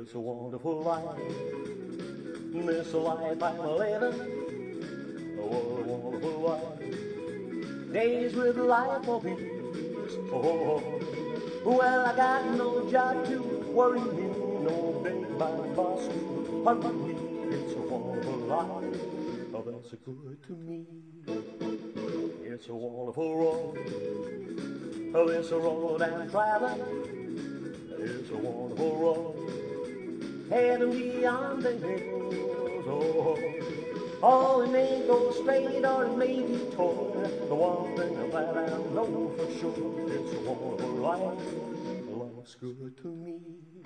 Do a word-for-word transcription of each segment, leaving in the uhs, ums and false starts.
It's a wonderful life, this life I'm living. Oh, a wonderful life, days with life for peace. Oh, well, I got no job to worry me, no big bad boss to hurry me. It's a wonderful life, oh, that's good to me. It's a wonderful road, oh, it's a road I'm traveling. It's a wonderful road, heading beyond the hills. Oh, oh, it may go straight or it may detour. The one thing that I know for sure, it's a wonderful life. Life's good to me.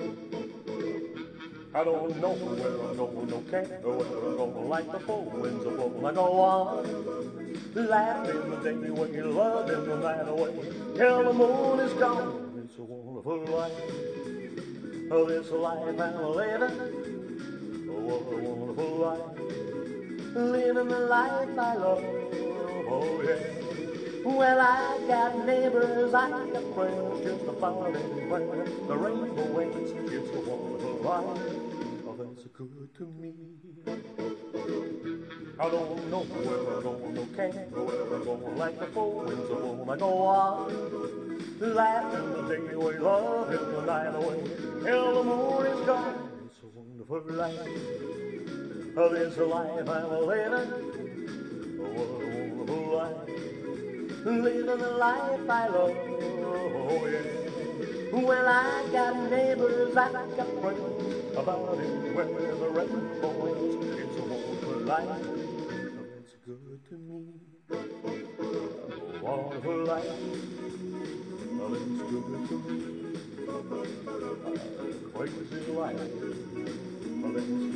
I don't know where I'm going, no care where I'm going. Like the four winds of blow, I go on, laughing the day away, loving the night away, till the moon is gone. It's a wonderful life, oh, this life I'm living. Oh, what a wonderful life, living the life I love. Oh, yeah. Well, I got neighbors, I got friends, just about anywhere the rainbow waits. It's a wonderful life, oh, that's good to me. I don't know where I'm going, no care where I'm going. Like the four winds of blow, I go on, laughing the day away, loving the night away, till the moon is gone. It's a wonderful life, oh, this life I'm living. Oh, what a wonderful life, living the life I love. Oh, yeah. Well, I got neighbors, I got friends, about anywhere the rainbow is. It's a wonderful life, oh, that's good to me. A wonderful life, oh, that's good to me. A crazy life, oh, that's